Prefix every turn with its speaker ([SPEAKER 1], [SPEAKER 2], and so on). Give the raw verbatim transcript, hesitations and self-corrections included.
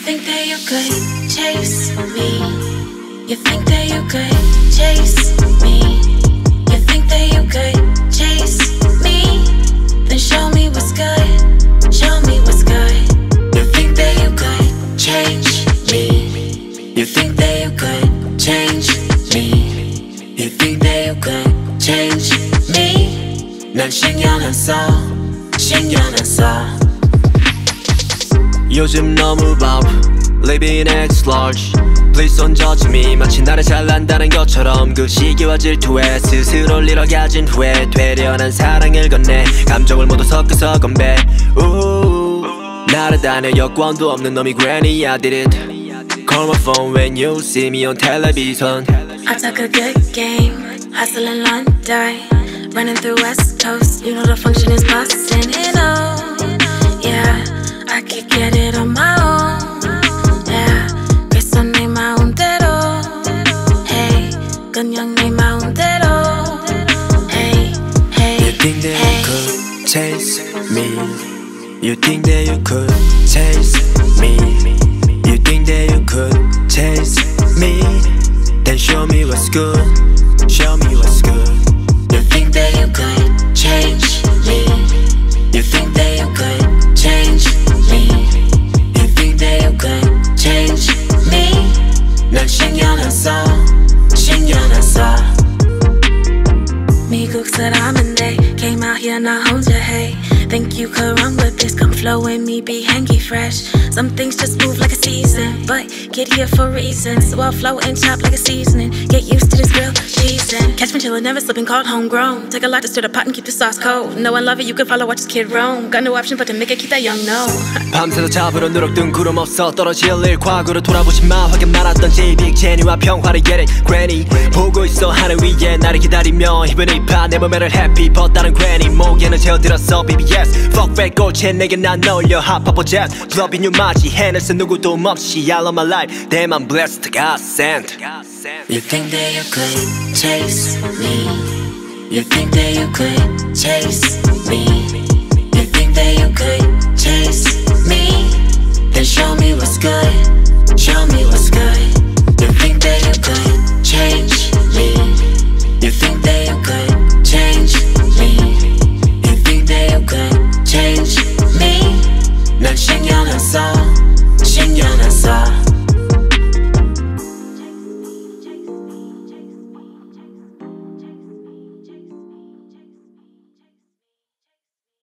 [SPEAKER 1] think that you could chase me. You think that you could chase me. You think that you could chase me. Then show me what's good. Show me what's good. You think that you could change me. You think that you could change me. You think that you could change me. 난 신경 안 써. 신경 안 써.
[SPEAKER 2] 요즘 너무 바빠 Living X large Please don't judge me 마치 나를 잘난다는 것처럼 그 시기와 질투에 스스로를 잃어가진 후에 되려는 사랑을 건네 감정을 모두 섞어서 건배 나를 다녀 여권도 없는 놈이 granny I did it Call my phone when you see me on television
[SPEAKER 1] I took a good game Hustling London Running through West Coast You know the function is bustin' it all Yeah I could get it on my own, yeah. 그래서 내 마음대로, hey. 그냥 내 마음대로, hey, hey.
[SPEAKER 2] You think that hey. you could chase me? You think that you could chase me? You think that you could chase me? Then show me what's good. Show me what's good.
[SPEAKER 1] You think that you could change me? You think that you could change me? You think that you could change me? 난 신경 안 써, 신경 안 써. 미국 사람인데 came out here 나 혼자 해. Think you could run with this? Come flow with me, be hanky fresh. Some things just move like a season, but get here for reasons. So I'll flow and chop like a seasoning. Get used to this grill season. Catch me chillin', never slipping, called homegrown. Take a lot to stir the pot and keep the sauce cold. Know and love it, you can follow, watch this kid roam. Got no option but to make it, keep that young no.
[SPEAKER 2] 밤새도 잡으러 누룩든 구름 없어 떨어질 일 과거로 돌아보지 마 확인 많았던 제이빅 제니와 평화를 get it granny 보고 있어 하늘 위에 나를 기다리며 힘을 입하 내 몸에를 happy 벗다른 granny 목에는 재어들었어 비비에스 Fuck back 골체 내게 난 어울려 핫파퍼 jet 블러비 뉴 마지 해내서 누구도 없이 I love my life damn I'm blessed God sent
[SPEAKER 1] You think that you could chase me? You think that you could chase me? You think that you could chase me? Then show me what's good. Show me what's good.